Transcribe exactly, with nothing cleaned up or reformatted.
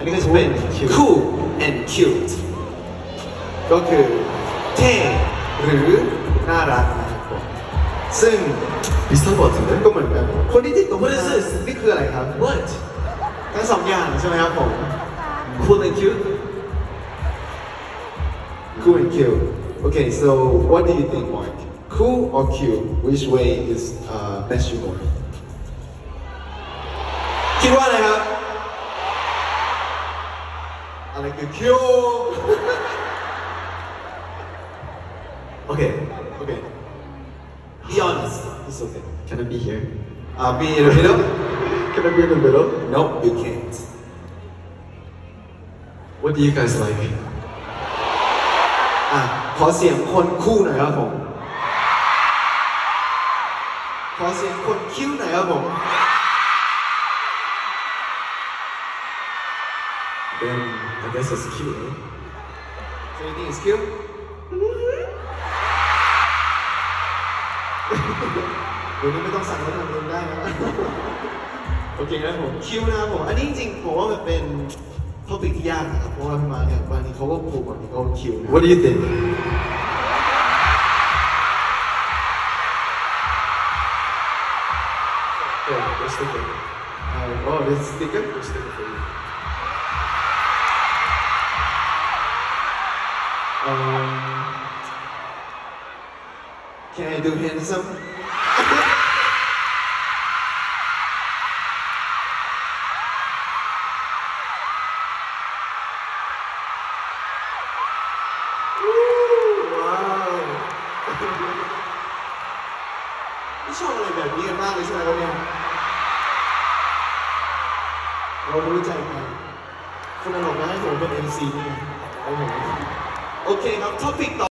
นี้ก็จะเป็น cool and cute ก็คือเท่หรือน่ารักนะครับผมซึ่ง 비슷한것같은데 ก็เหมือนกันคนที่ติดตรงนี้นี่คืออะไรครับ What ทั้งสองอย่างใช่ไหมครับผม Cool and cute cool and cute okay so what do you think Mark cool or cute which way is uh, best you go คิดว่าอะไรครับอะไรคือ cute Okay okay be honest it's okay Can I be here? uh, be in the middle Can I be in the middle? no you can't What do you guys like? อ่ะขอเสียงคนคู่หน่อยครับผมขอเสียงคนคิ้วหน่อยครับผม Then I guess it's cute, right? So you think it's cute? เดี๋ยวนี้ไม่ต้องสั่งแล้วทำเองได้นะโอเคครับผมคิ้วนะครับผมอันนี้จริงๆผมว่ามันเป็นท็อปิกที่ยากนะครับเพราะว่าพี่มาเนี่ยบางทีเขาก็ผูกบางทีเขาก็คิ้วนะ What do you think? Yeah, we're sticking. Uh, oh, this sticker? We're sticking for you. Um, can I do handsome? Wow! ไม่ชอบอะไรแบบนี้กันมากเลยใช่ไหมครับเนี่ยเรารู้ใจกันคุณอนุญาตให้ผมเป็น เอ็ม ซี นี่ไงโอเคครับท็อปิกต่อ